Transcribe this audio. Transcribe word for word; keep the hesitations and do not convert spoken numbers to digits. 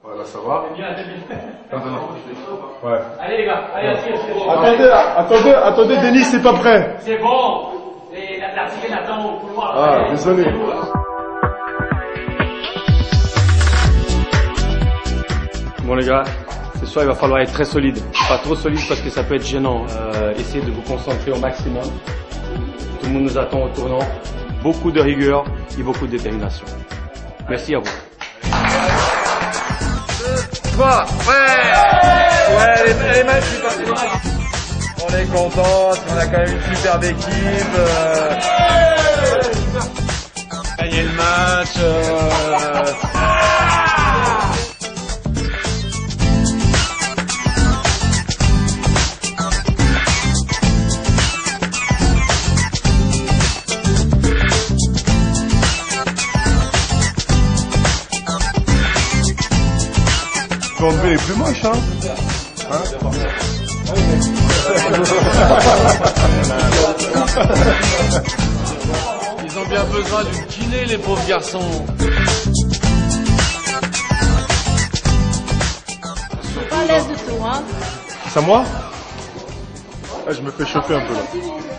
Voilà, ça va. C'est bien, c'est bien. Ouais. Allez les gars, allez, asseyez, asseyez. Attendez, attendez, attendez, Denis, c'est pas prêt. C'est bon. Et la l'article attend au couloir. Ah, Allez, désolé. c'est vous, là. Bon les gars, ce soir il va falloir être très solide. Pas trop solide parce que ça peut être gênant. Euh, essayez de vous concentrer au maximum. Tout le monde nous attend au tournant. Beaucoup de rigueur et beaucoup de détermination. Merci à vous. Trois, ouais, ouais, les, les matchs, c'est parti. On est content, on a quand même une superbe équipe. Euh... Gagner le match. Euh... Tu peux enlever les plus moches, hein, hein. Ils ont bien besoin d'une kiné, les pauvres garçons. Pas à l'aise de tout, hein. C'est à moi? Ah, je me fais choper un peu là.